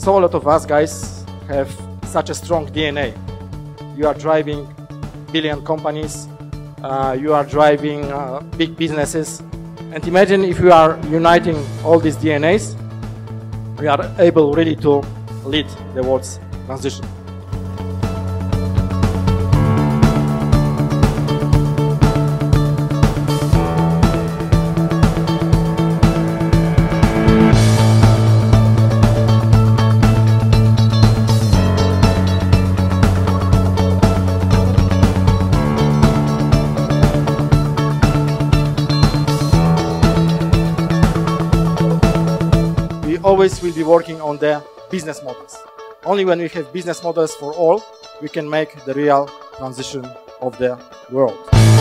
So a lot of us guys have such a strong DNA. You are driving billion companies, you are driving big businesses, and imagine if we are uniting all these DNAs, we are able really to lead the world's transition. We always will be working on the business models. Only when we have business models for all, we can make the real transition of the world.